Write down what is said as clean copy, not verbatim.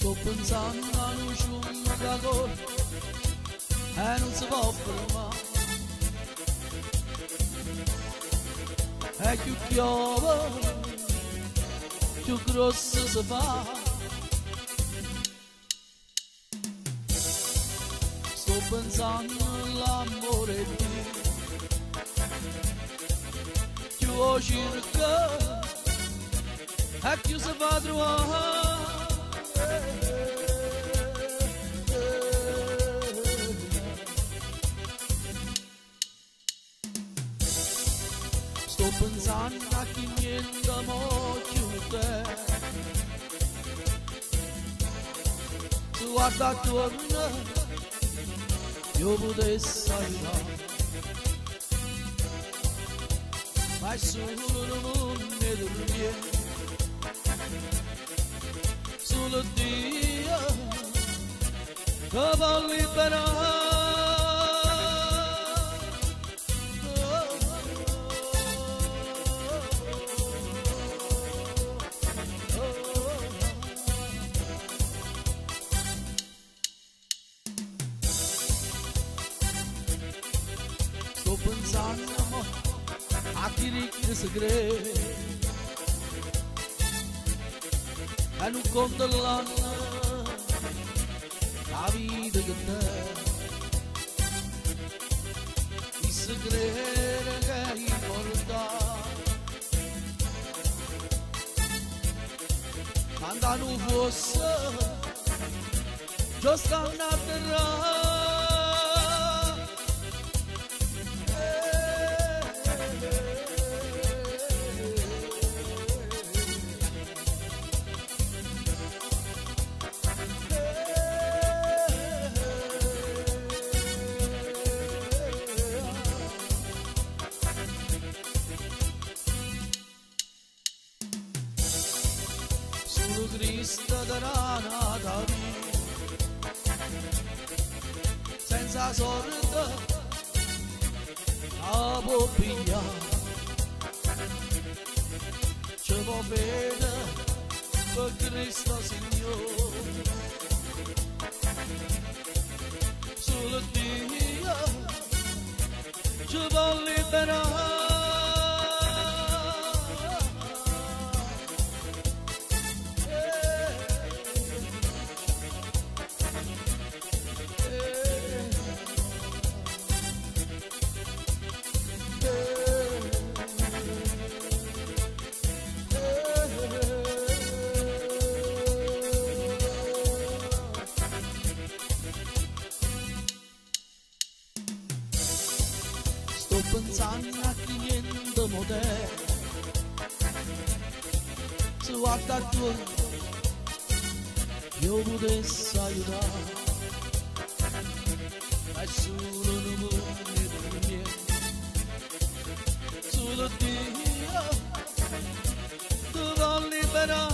sto pensando a un sciumagador e non si può fermare. E più piove, più grosso si fa. Sto pensando all'amore mio, più lo cerca e più si fa trovare. Sto pensando a chi niente mo chiude, se guarda attorno io potessi aiutare, ma è solo non mi dormire, solo Dio che può liberare. Sto pensando a chi ricchi segreti e non conto l'anno la vita che te i segreti che importa andando fosse già stanno a terra. Solo Cristo darà nata vita, senza sorte la può pigliare, ci può bene per Cristo Signore, solo Dio ci può liberare. Sto pensando a chi niente moderno, se guarda attorno io potessi aiutare, ma è solo un mondo di niente, solo Dio ti può liberare.